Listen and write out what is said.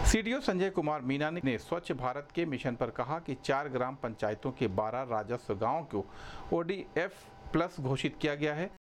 सीडीओ संजय कुमार मीना ने स्वच्छ भारत के मिशन पर कहा कि 4 ग्राम पंचायतों के 12 राजस्व गांवों को ODF+ घोषित किया गया है।